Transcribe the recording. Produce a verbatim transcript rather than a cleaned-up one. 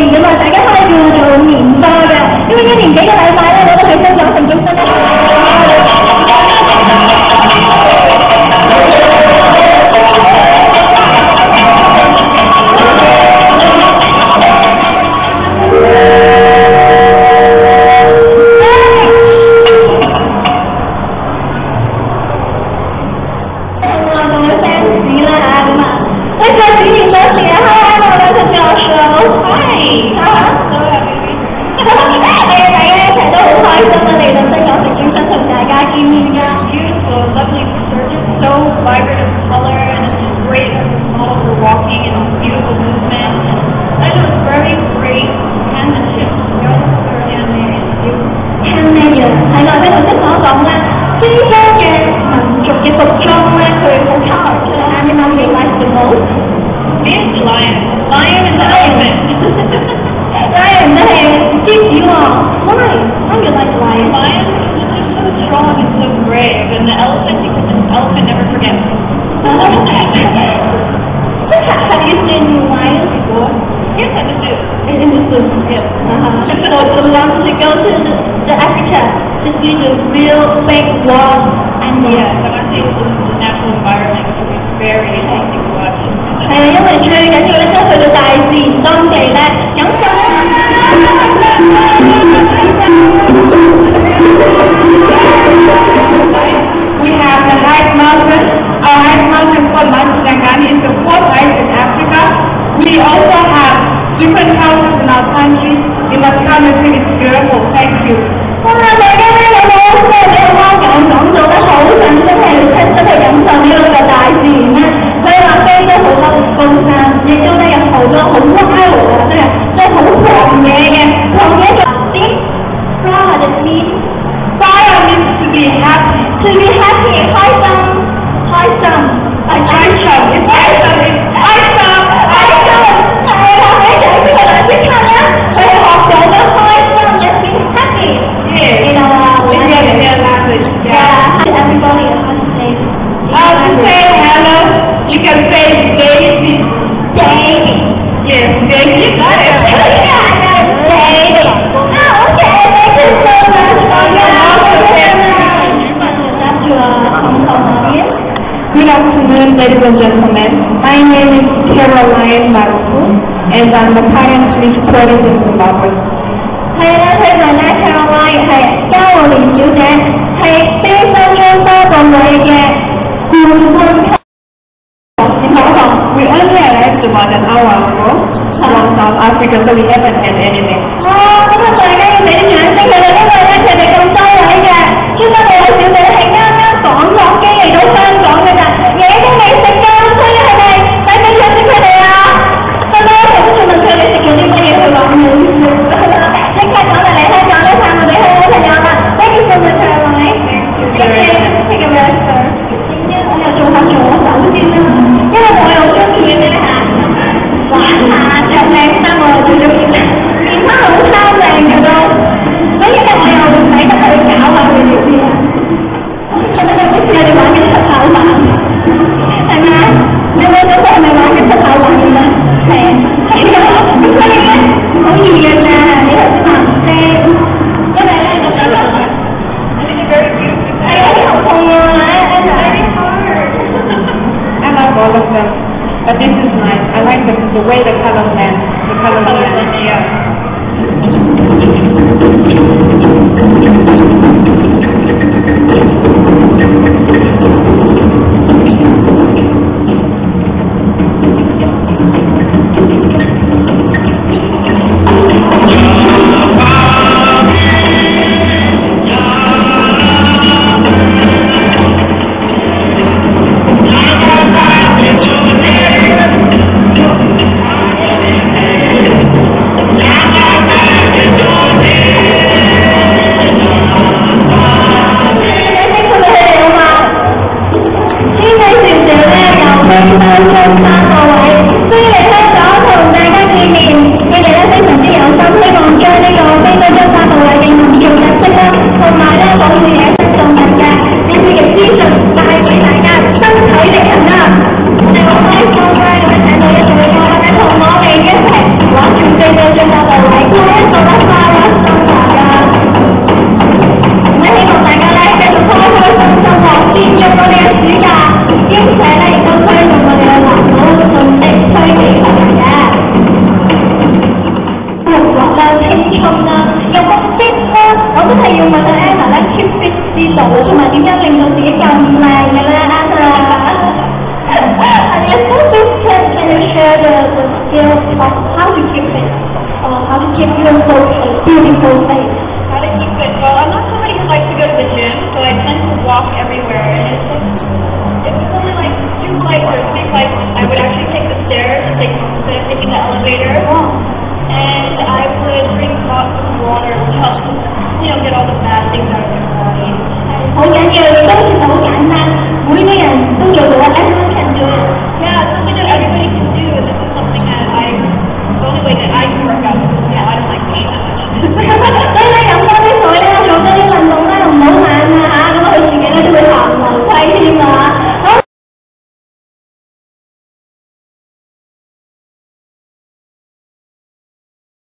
應㗎嘛，大家可以叫我做年貨嘅，因為一年幾個禮拜咧，我都喺香港城中心咧。 Ladies and gentlemen, my name is Caroline Marufu, and I'm the current Miss Tourism Zimbabwe. 係啦，佢就係咧 Caroline 係嘉禾蓮小姐，係非洲張多個女嘅冠軍級。 We only arrived about an hour ago from South Africa, so we haven't had anything. 哇！咁啊，大家要俾啲掌聲佢哋，因為咧佢哋咁多位嘅專家小姐係啱啱趕落機嚟到香港嘅咋，嘢都未食㗎，所以係咪使唔使獎勵佢哋啊？咁咧，我都仲問佢哋食咗啲乜嘢，佢話冇食。即刻講嚟嚟香港都撐我哋香港朋友啦 ！Thank you so much, Caroline. Thank you. Let's take a rest first. 點解我又做下左手先啦？因為我又中意咧嚇玩下着靚衫，我又最中意啦。面花好貪靚嘅都，所以咧我又唔使得去搞下佢哋先啊！係咪好似我哋玩緊出口版？係咪啊？你有冇覺得係咪玩緊出口版咁啊？係啊，係啊，咁所以咧好易嘅咋，你頭先話唔識，因為咧我覺得I think you're very beautiful. 係啊，好痛啊 ！Very hard. I love all of them, but this is nice. I like the, the way the color blends. The colors blend. Yeah. Yeah. 度啊，同埋點樣令到自己更靚嘅咧？And yes, so please can, can you share the, the skill of how to keep it, or how to keep your so beautiful face? How to keep fit? Well, I'm not somebody who likes to go to the gym, so I tend to walk everywhere. And if it's, if it's only like two flights or three flights, I would actually take the stairs and take, instead of taking the elevator. And I would drink lots of water, which helps, you know, get all the bad things out of your body. 好緊要，亦都其實好簡單，每個人都做到，everyone can do it。 Yeah, it's something that everybody can do, and this is something that I, the only way that I can